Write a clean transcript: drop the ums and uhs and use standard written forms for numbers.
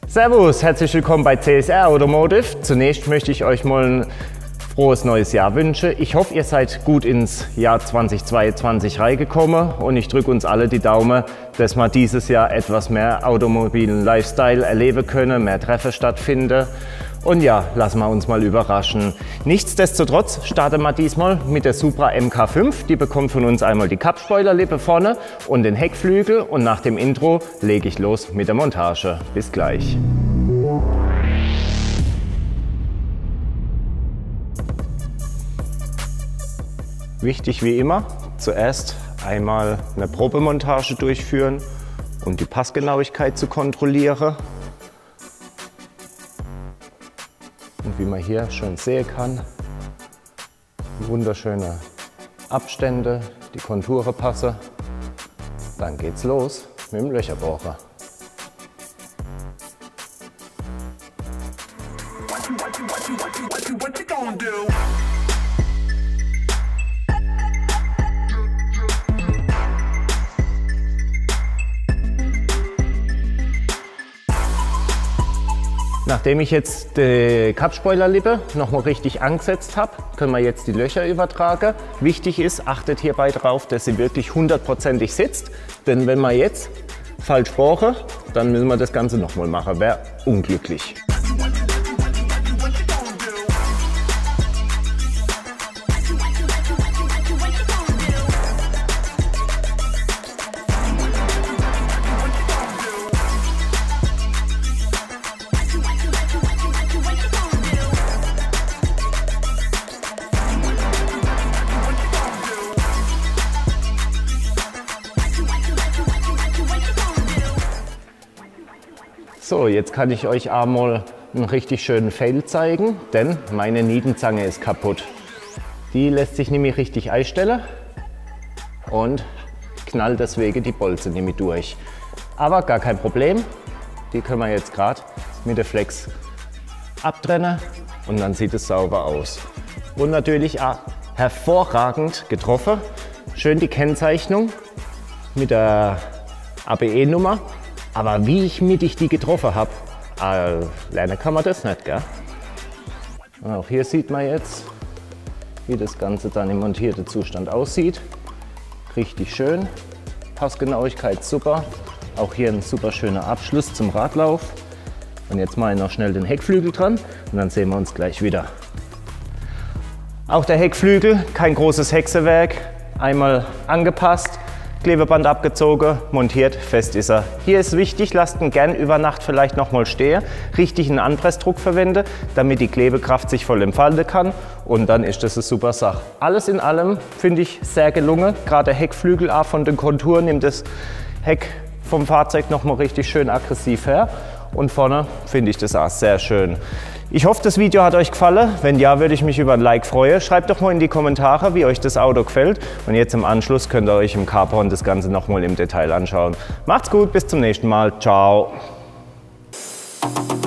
Servus, herzlich willkommen bei CSR Automotive. Zunächst möchte ich euch mal ein frohes neues Jahr wünschen. Ich hoffe, ihr seid gut ins Jahr 2022 reingekommen und ich drücke uns alle die Daumen, dass wir dieses Jahr etwas mehr automobilen Lifestyle erleben können, mehr Treffen stattfinden. Und ja, lassen wir uns mal überraschen. Nichtsdestotrotz starten wir diesmal mit der Supra MK5. Die bekommt von uns einmal die Cup-Spoilerlippe vorne und den Heckflügel. Und nach dem Intro lege ich los mit der Montage. Bis gleich. Wichtig wie immer, zuerst einmal eine Probemontage durchführen, um die Passgenauigkeit zu kontrollieren. Und wie man hier schon sehen kann, wunderschöne Abstände, die Konturen passen. Dann geht's los mit dem Löcherbohrer. Nachdem ich jetzt die Cup-Spoilerlippe noch mal richtig angesetzt habe, können wir jetzt die Löcher übertragen. Wichtig ist, achtet hierbei darauf, dass sie wirklich 100%ig sitzt. Denn wenn wir jetzt falsch bohren, dann müssen wir das Ganze noch mal machen. Wäre unglücklich. So, jetzt kann ich euch einmal einen richtig schönen Fail zeigen, denn meine Nietenzange ist kaputt. Die lässt sich nämlich richtig einstellen und knallt deswegen die Bolzen nämlich durch. Aber gar kein Problem, die können wir jetzt gerade mit der Flex abtrennen und dann sieht es sauber aus. Und natürlich auch hervorragend getroffen. Schön die Kennzeichnung mit der ABE-Nummer. Aber wie ich mittig die getroffen habe, lernen kann man das nicht, gell? Und auch hier sieht man jetzt, wie das Ganze dann im montierten Zustand aussieht. Richtig schön, Passgenauigkeit super. Auch hier ein super schöner Abschluss zum Radlauf. Und jetzt mache ich noch schnell den Heckflügel dran und dann sehen wir uns gleich wieder. Auch der Heckflügel, kein großes Hexenwerk, einmal angepasst. Klebeband abgezogen, montiert, fest ist er. Hier ist wichtig, lasst ihn gern über Nacht vielleicht noch mal stehen, richtig einen Anpressdruck verwende, damit die Klebekraft sich voll entfalten kann und dann ist das eine super Sache. Alles in allem finde ich sehr gelungen, gerade der Heckflügel auch von den Konturen nimmt das Heck vom Fahrzeug noch mal richtig schön aggressiv her und vorne finde ich das auch sehr schön. Ich hoffe, das Video hat euch gefallen. Wenn ja, würde ich mich über ein Like freuen. Schreibt doch mal in die Kommentare, wie euch das Auto gefällt. Und jetzt im Anschluss könnt ihr euch im Carporn das Ganze noch mal im Detail anschauen. Macht's gut, bis zum nächsten Mal. Ciao.